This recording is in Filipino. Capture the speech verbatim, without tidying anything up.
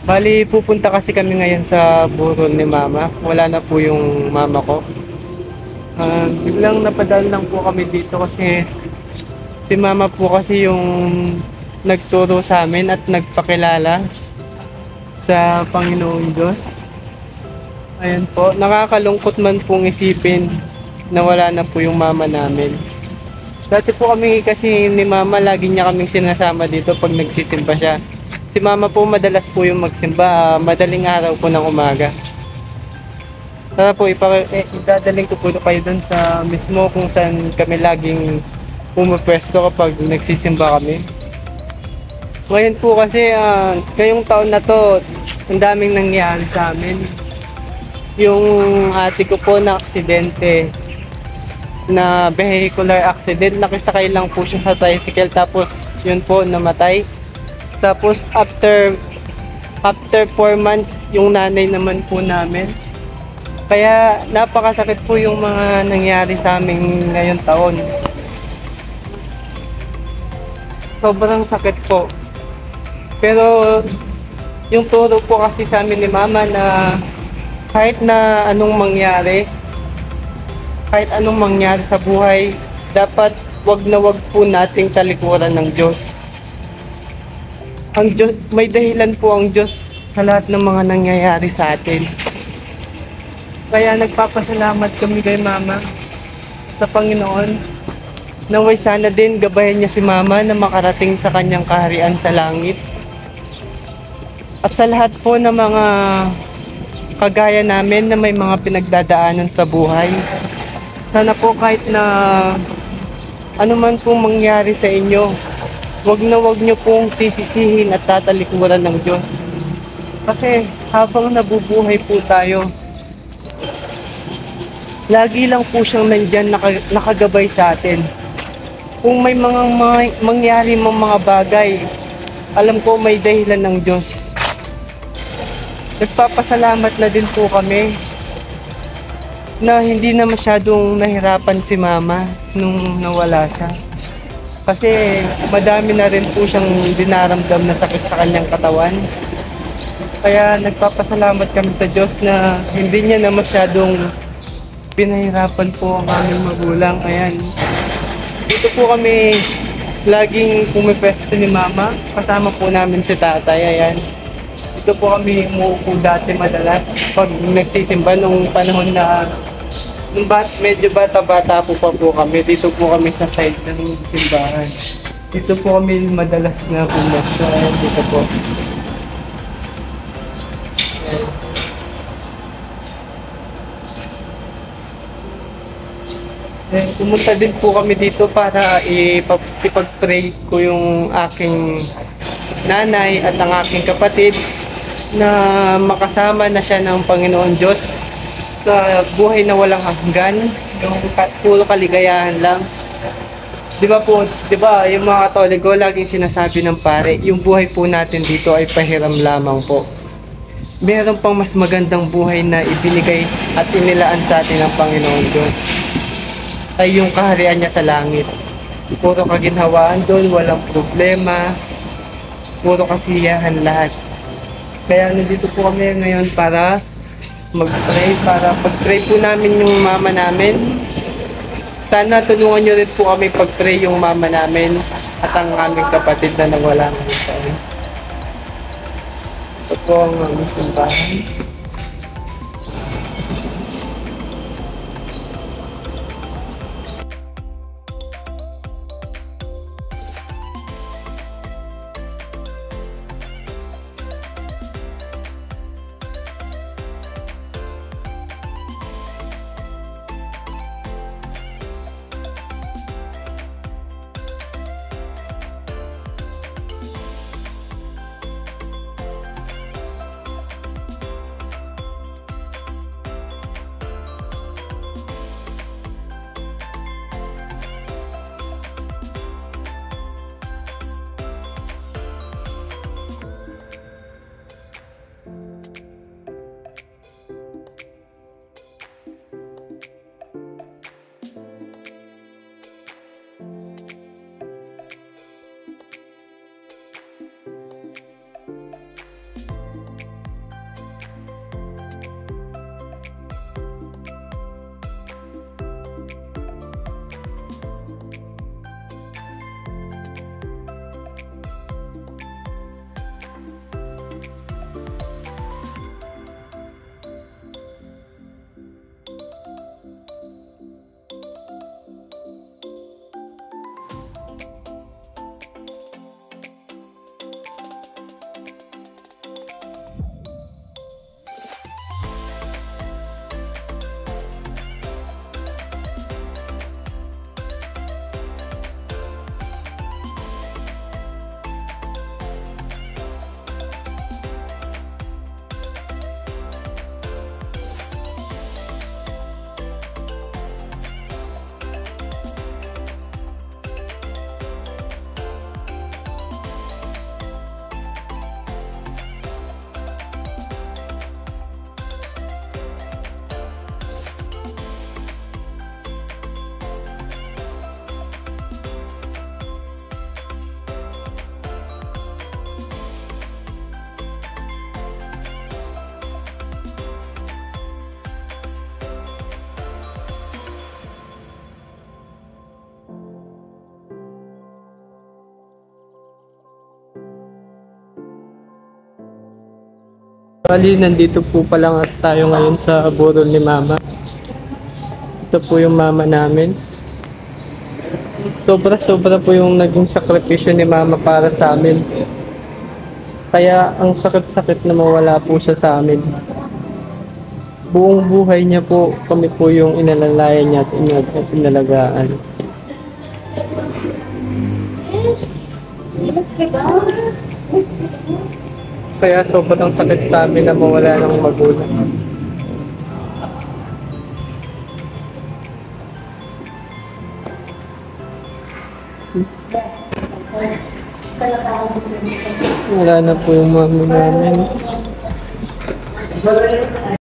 Bali, pupunta kasi kami ngayon sa burol ni Mama. Wala na po yung mama ko. Ah, biglang napadaan lang po kami dito kasi si Mama po kasi yung nagturo sa amin at nagpakilala sa Panginoong Diyos. Ayan po, nakakalungkot man pong isipin na wala na po yung mama namin. Dati po kami kasi ni Mama, lagi niya kaming sinasama dito pag nagsisimba siya. Si Mama po madalas po yung magsimba, ah, madaling araw po ng umaga. Tara po, ipa, eh, idadaling ko po kayo dun sa mismo kung saan kami laging pumapwesto kapag nagsisimba kami. Ngayon po kasi, ah, ngayong taon na to, ang daming nangyari sa amin. Yung ate ko po na aksidente, na vehicular accident, nakisakay lang po siya sa tricycle tapos yun po namatay. Tapos after after four months yung nanay naman po namin. Kaya napakasakit po yung mga nangyari sa amin ngayong taon. Sobrang sakit po. Pero yung turo po kasi sa amin ni Mama na kahit na anong mangyari, kahit anong mangyari sa buhay, dapat wag na wag po nating talikuran ng Diyos. Ang Diyos, may dahilan po ang Diyos sa lahat ng mga nangyayari sa atin. Kaya nagpapasalamat kami kay Mama sa Panginoon. Naway sana din gabayan niya si Mama na makarating sa kanyang kaharian sa langit. At sa lahat po ng mga kagaya namin na may mga pinagdadaanan sa buhay, sana po kahit na ano man pong mangyari sa inyo, wag na wag nyo pong sisisihin at tatalikuran ng Diyos. Kasi habang nabubuhay po tayo, lagi lang po siyang nandyan naka, nakagabay sa atin. Kung may mga, mga mangyari mga mga bagay, alam ko may dahilan ng Diyos. Nagpapasalamat na din po kami na hindi na masyadong nahirapan si Mama nung nawala siya. Kasi madami na rin po siyang dinaramdam na sakit sa kanyang katawan. Kaya nagpapasalamat kami sa Diyos na hindi niya na masyadong pinahirapan po ang aming magulang. Ayan. Dito po kami laging pumipwesto ni Mama. Kasama po namin si Tatay. Ayan. Dito po kami umuupo dati madalas pag nagsisimba nung panahon na nung bat, medyo bata-bata po pa po kami. Dito po kami sa side ng simbahan. Dito po kami madalas na pumasok. Ayan, dito po. Ayan. Eh, pumunta din po kami dito para ipag-pray ko yung aking nanay at ang aking kapatid na makasama na siya ng Panginoon Diyos sa buhay na walang hanggan, yung puro kaligayahan lang. Di ba po, di ba, yung mga Katoliko laging sinasabi ng pare, yung buhay po natin dito ay pahiram lamang po. Meron pang mas magandang buhay na ibinigay at inilaan sa atin ng Panginoon Diyos, ay yung kaharian niya sa langit. Puro kaginhawaan doon, walang problema, puro kasiyahan lahat. Kaya nandito po kami ngayon para mag-pray, para pag-pray po namin yung mama namin. Sana tulungan nyo rin po kami pag-pray yung mama namin at ang aming kapatid na nawala ngayon tayo. Ito po ang aming simbahan. Bali, nandito po pala nga tayo ngayon sa burol ni Mama. Ito po yung mama namin. Sobra-sobra po yung naging sakripisyo ni Mama para sa amin. Kaya ang sakit-sakit na mawala po siya sa amin. Buong buhay niya po, kami po yung inalalayan niya at inag- at inalagaan. Kaya sobrang sakit sa amin na mawala ng magulang. Wala na po yung mama namin.